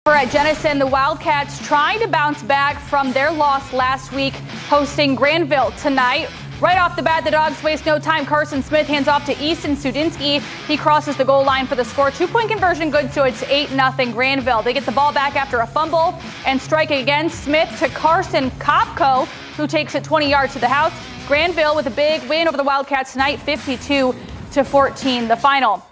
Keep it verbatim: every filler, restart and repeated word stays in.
At Jenison, the Wildcats trying to bounce back from their loss last week, hosting Grandville tonight. Right off the bat, the Dogs waste no time. Carson Smith hands off to Easton Sudinsky. He crosses the goal line for the score. Two-point conversion good, so it's eight nothing Grandville. They get the ball back after a fumble and strike again. Smith to Carson Kopko, who takes it twenty yards to the house. Grandville with a big win over the Wildcats tonight, fifty-two to fourteen, the final.